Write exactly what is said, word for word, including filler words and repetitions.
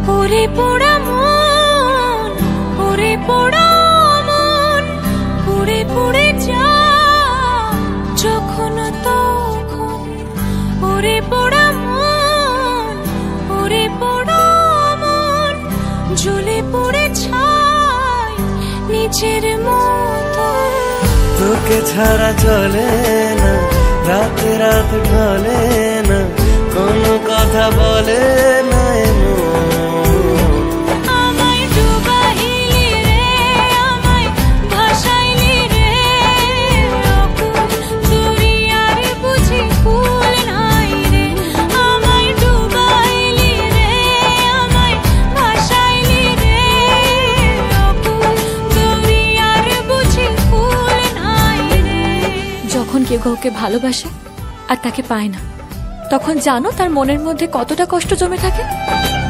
ওরে পোড়া মন, ওরে পোড়া মন, পুড়ে পুড়ে যা যখন তখন। ওরে পোড়া মন, ওরে পোড়া মন, জ্বলে পুড়ে ছাই নিজের মতো। তোকে ছাড়া চলে না, রাত রাত ঢলে না, কোনো কথা বলে না। আমায় ডুবাইলি রে, আমায় ভাসাইলি রে, অকুল দরিয়ার বুঝি কুল নাই রে। আমায় ডুবাইলি রে, আমায় ভাসাইলি রে, অকুল দরিয়ার বুঝি কুল নাই রে। যখন কেউ কাউকে ভালোবাসে আর তাকে পায় না, তখন জানো তার মনের মধ্যে কতটা কষ্ট জমে থাকে।